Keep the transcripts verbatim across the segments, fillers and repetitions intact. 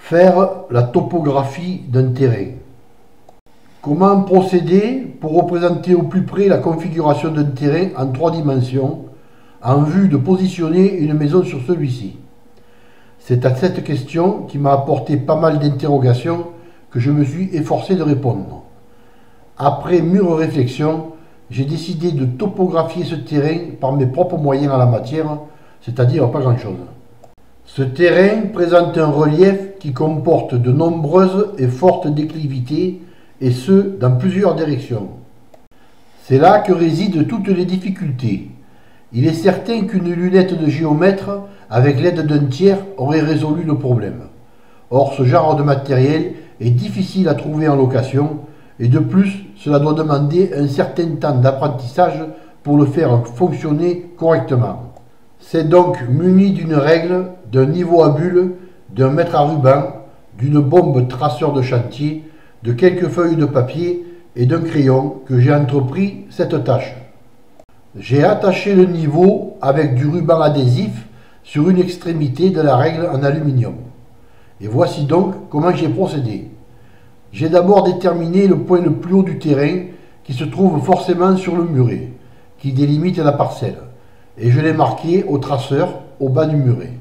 Faire la topographie d'un terrain. Comment procéder pour représenter au plus près la configuration d'un terrain en trois dimensions en vue de positionner une maison sur celui-ci? C'est à cette question qui m'a apporté pas mal d'interrogations que je me suis efforcé de répondre. Après mûre réflexion, j'ai décidé de topographier ce terrain par mes propres moyens en la matière, c'est-à-dire pas grand-chose. Ce terrain présente un relief qui comporte de nombreuses et fortes déclivités, et ce, dans plusieurs directions. C'est là que résident toutes les difficultés. Il est certain qu'une lunette de géomètre, avec l'aide d'un tiers, aurait résolu le problème. Or, ce genre de matériel est difficile à trouver en location, et de plus, cela doit demander un certain temps d'apprentissage pour le faire fonctionner correctement. C'est donc muni d'une règle, d'un niveau à bulle, d'un mètre à ruban, d'une bombe traceur de chantier, de quelques feuilles de papier et d'un crayon que j'ai entrepris cette tâche. J'ai attaché le niveau avec du ruban adhésif sur une extrémité de la règle en aluminium. Et voici donc comment j'ai procédé. J'ai d'abord déterminé le point le plus haut du terrain qui se trouve forcément sur le muret, qui délimite la parcelle, et je l'ai marqué au traceur au bas du muret.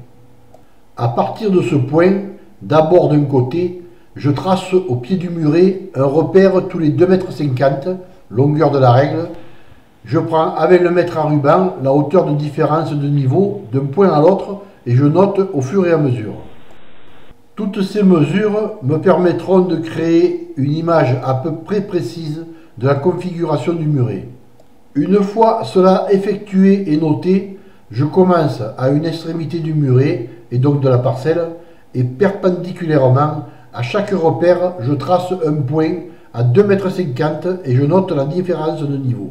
À partir de ce point, d'abord d'un côté, je trace au pied du muret un repère tous les deux mètres cinquante, longueur de la règle. Je prends avec le mètre à ruban la hauteur de différence de niveau d'un point à l'autre et je note au fur et à mesure. Toutes ces mesures me permettront de créer une image à peu près précise de la configuration du muret. Une fois cela effectué et noté, je commence à une extrémité du muret et donc de la parcelle et perpendiculairement à chaque repère, je trace un point à deux mètres cinquante et je note la différence de niveau.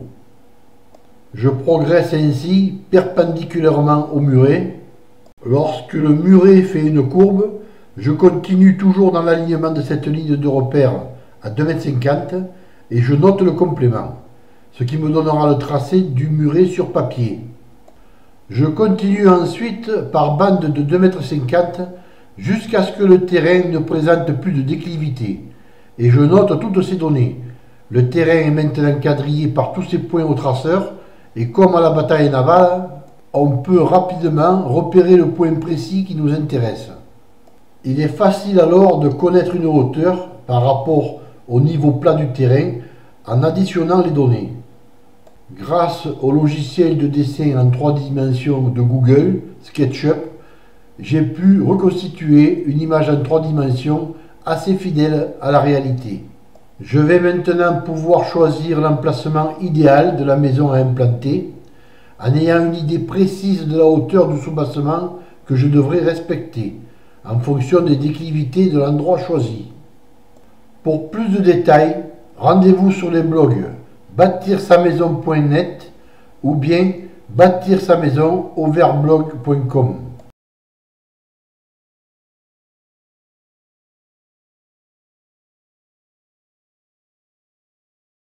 Je progresse ainsi perpendiculairement au muret. Lorsque le muret fait une courbe, je continue toujours dans l'alignement de cette ligne de repère à deux mètres cinquante et je note le complément, ce qui me donnera le tracé du muret sur papier. Je continue ensuite par bande de deux mètres cinquante jusqu'à ce que le terrain ne présente plus de déclivité. Et je note toutes ces données. Le terrain est maintenant quadrillé par tous ces points au traceur, et comme à la bataille navale, on peut rapidement repérer le point précis qui nous intéresse. Il est facile alors de connaître une hauteur par rapport au niveau plat du terrain en additionnant les données. Grâce au logiciel de dessin en trois dimensions de Google, SketchUp, j'ai pu reconstituer une image en trois dimensions assez fidèle à la réalité. Je vais maintenant pouvoir choisir l'emplacement idéal de la maison à implanter, en ayant une idée précise de la hauteur du soubassement que je devrais respecter, en fonction des déclivités de l'endroit choisi. Pour plus de détails, rendez-vous sur les blogs bâtir sa maison point net ou bien bâtir sa maison overblog point com.